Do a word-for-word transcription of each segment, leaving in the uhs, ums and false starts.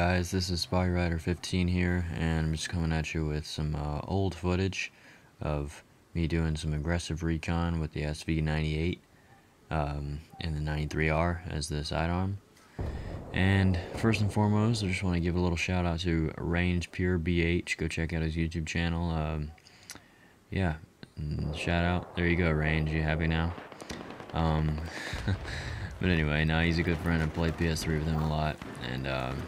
guys, this is Spy Rider fifteen here, and I'm just coming at you with some uh, old footage of me doing some aggressive recon with the S V ninety-eight um, and the ninety-three R as the sidearm. And first and foremost, I just want to give a little shout out to Range Pure B H. Go check out his YouTube channel. Um, yeah, shout out. There you go, Range. You happy now? Um, but anyway, now he's a good friend. I play P S three with him a lot, and um,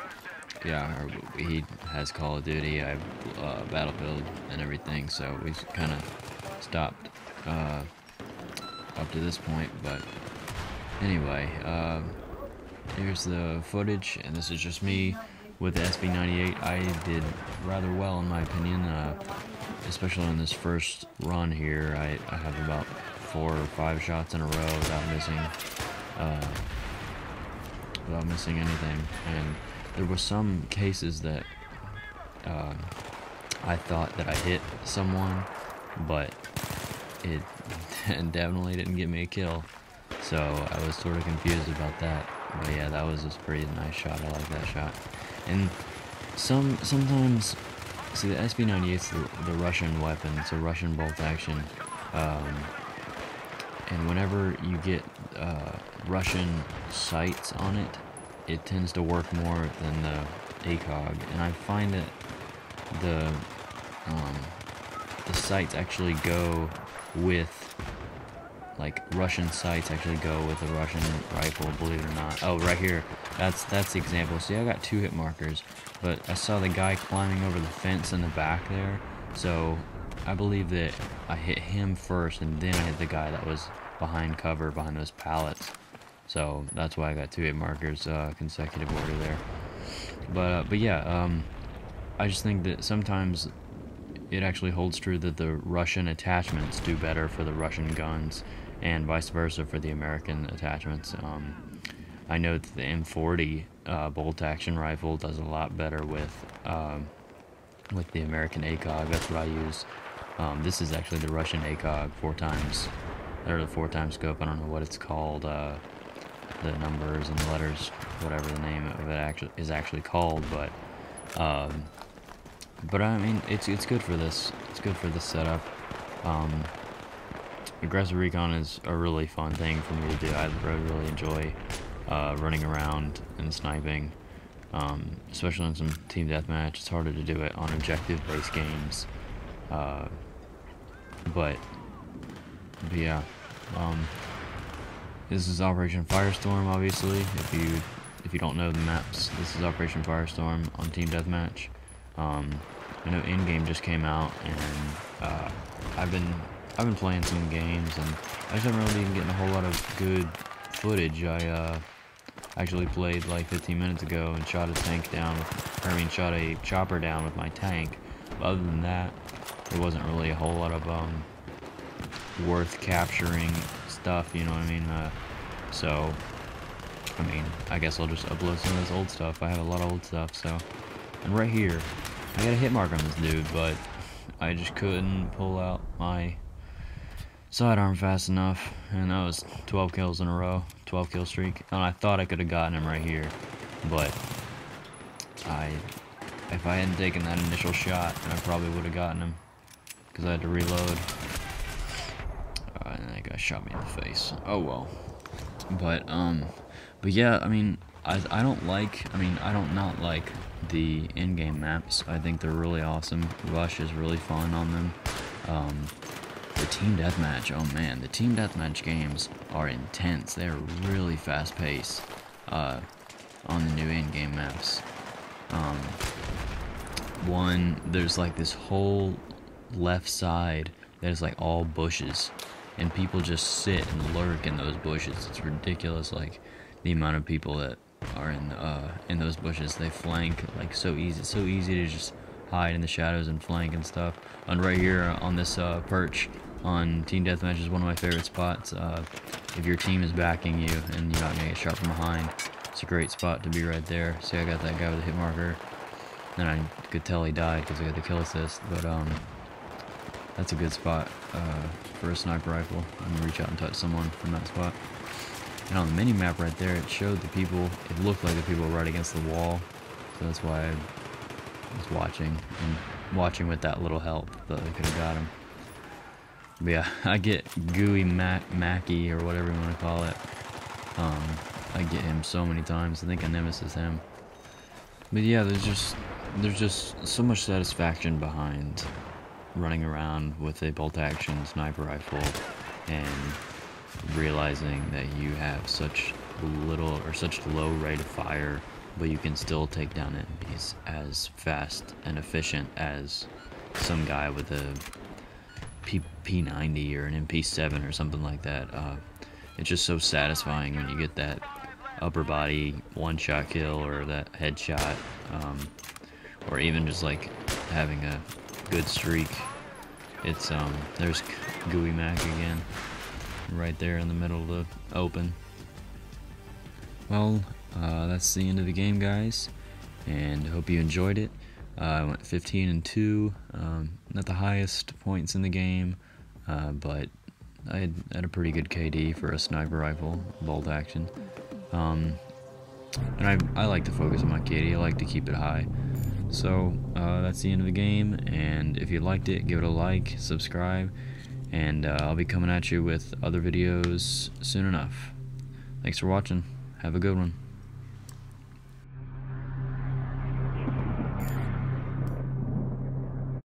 yeah, he has Call of Duty, I have uh, Battlefield and everything, so we kind of stopped uh, up to this point. But anyway, uh, here's the footage, and this is just me with the S V ninety-eight. I did rather well in my opinion, uh, especially on this first run here. I, I have about four or five shots in a row without missing, uh, without missing anything, and there were some cases that uh, I thought that I hit someone, but it definitely didn't get me a kill, so I was sort of confused about that. But yeah, that was a pretty nice shot. I like that shot. And some sometimes, see, the S V ninety-eight is the, the Russian weapon. It's a Russian bolt action, um, and whenever you get uh, Russian sights on it, it tends to work more than the A C O G, and I find that the um, the sights actually go with, like, Russian sights actually go with a Russian rifle, believe it or not. Oh, right here, that's that's the example. See, I got two hit markers, but I saw the guy climbing over the fence in the back there, so I believe that I hit him first, and then I hit the guy that was behind cover, behind those pallets. So that's why I got two hit markers, uh, consecutive order there. But uh, but yeah, um, I just think that sometimes it actually holds true that the Russian attachments do better for the Russian guns, and vice versa for the American attachments. Um, I know that the M forty uh, bolt action rifle does a lot better with um, with the American A C O G. That's what I use. Um, this is actually the Russian A C O G, four times, or the four times scope. I don't know what it's called. Uh, the numbers and letters, whatever the name of it actually is actually called, but um, but I mean, it's it's good for this. It's good for this setup. Um, Aggressive Recon is a really fun thing for me to do. I really, really enjoy uh, running around and sniping, um, especially in some team deathmatch. It's harder to do it on objective-based games, uh, but, but yeah. Um, This is Operation Firestorm, obviously. If you if you don't know the maps, this is Operation Firestorm on Team Deathmatch. Um, I know in-game just came out, and uh, I've been I've been playing some games, and I just haven't really been getting a whole lot of good footage. I uh, actually played like fifteen minutes ago and shot a tank down. With, I mean, shot a chopper down with my tank. But other than that, there wasn't really a whole lot of um, worth capturing stuff, you know what I mean? Uh, so, I mean, I guess I'll just upload some of this old stuff. I have a lot of old stuff, so. And right here, I got a hit mark on this dude, but I just couldn't pull out my sidearm fast enough, and that was twelve kills in a row, twelve kill streak. And I thought I could have gotten him right here, but I, if I hadn't taken that initial shot, then I probably would have gotten him, because I had to reload. And that guy shot me in the face. Oh well. But um but yeah, I mean, I I don't like I mean I don't not like the in-game maps. I think they're really awesome. Rush is really fun on them. Um the team deathmatch, oh man, the team deathmatch games are intense. They're really fast paced uh on the new in-game maps. Um one there's like this whole left side that is like all bushes, and people just sit and lurk in those bushes. It's ridiculous, like the amount of people that are in uh, in those bushes. They flank like so easy. It's so easy to just hide in the shadows and flank and stuff. And right here on this uh, perch on Team Deathmatch is one of my favorite spots. Uh, if your team is backing you and you're not gonna get shot from behind, it's a great spot to be right there. See, I got that guy with a hit marker, and I could tell he died because I got the kill assist. But um. That's a good spot uh, for a sniper rifle. I'm gonna reach out and touch someone from that spot. And on the mini map right there, it showed the people, it looked like the people were right against the wall. so that's why I was watching, and watching with that little help, but I could have got him. But yeah, I get Gooey Mac Mackie, or whatever you want to call it. Um, I get him so many times, I think I nemesis him. But yeah, there's just, there's just so much satisfaction behind running around with a bolt-action sniper rifle and realizing that you have such little or such low rate of fire, but you can still take down enemies as fast and efficient as some guy with a P P ninety or an M P seven or something like that. Uh, it's just so satisfying when you get that upper body one-shot kill or that headshot, um, or even just like having a good streak. It's um, there's Gooey Mac again, right there in the middle of the open. Well, uh, that's the end of the game, guys, and hope you enjoyed it. Uh, I went fifteen and two, um, not the highest points in the game, uh, but I had, had a pretty good K D for a sniper rifle, bolt action. Um, and I, I like to focus on my K D, I like to keep it high. So, uh, that's the end of the game, and if you liked it, give it a like, subscribe, and uh, I'll be coming at you with other videos soon enough. Thanks for watching. Have a good one.